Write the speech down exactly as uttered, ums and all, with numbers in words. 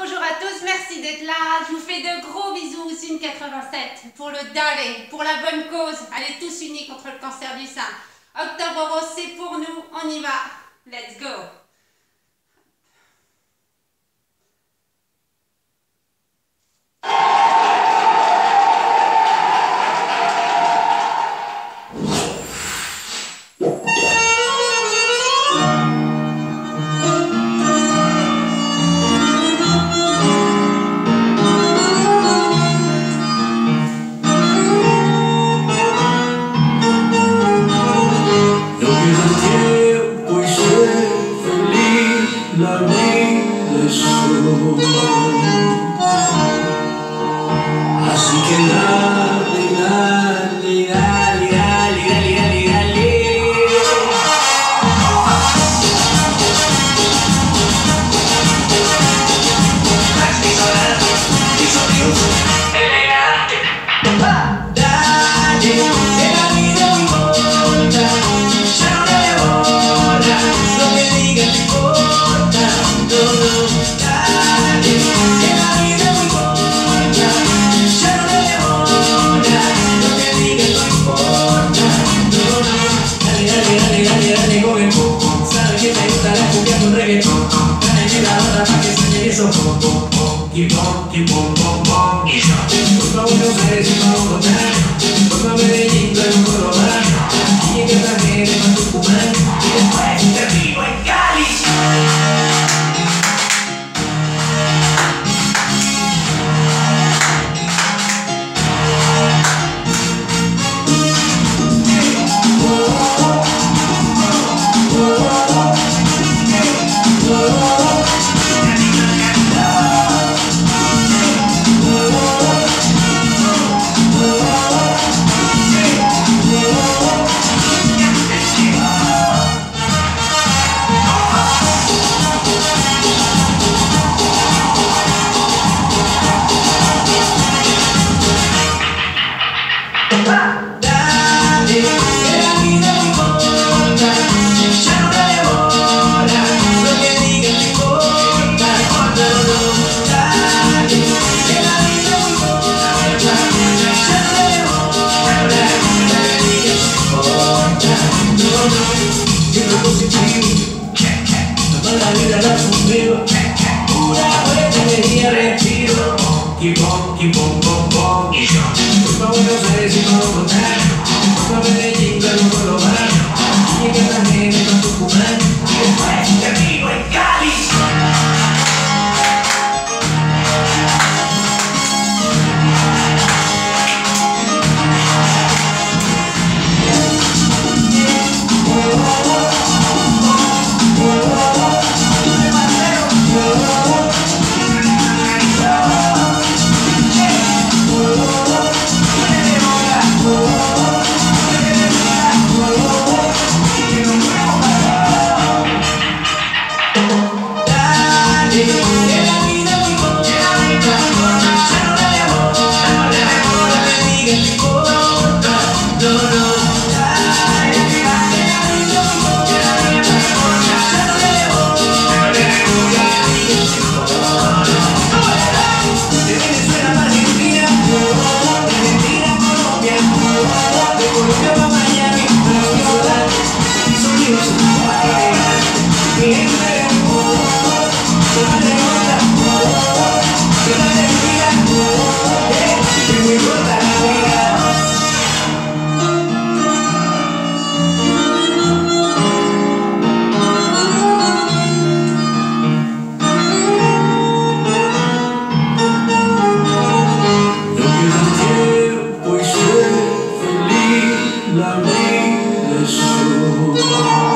bonjour à tous, merci d'être là. Je vous fais de gros bisous, Sin quatre-vingt-sept, pour le Dale, pour la bonne cause. Allez tous unis contre le cancer du sein. Octobre Rose, c'est pour nous, on y va. Let's go. La vida es así que dale, dale, dale, dale, dale, dale, dale. Maxi Solar, hizo Dios, elegante. Dale, que la vida no importa, ya no le devora, lo que diga te importa. Y pom, y pom, pom, pom, y yo. Por favor, no sé si vamos a votar. Por favor, Medellín, todo el mundo lo va. Y en Cartagena, en Tucumán. Y después termino en Cali. Keep on, keep on, pom, pom, y yo. Por favor, no sé si puedo votar. Por favor, Medellín, todo el mundo lo va. Y en Cartagena, en Tucumán. Y después termino en Cali. La vida es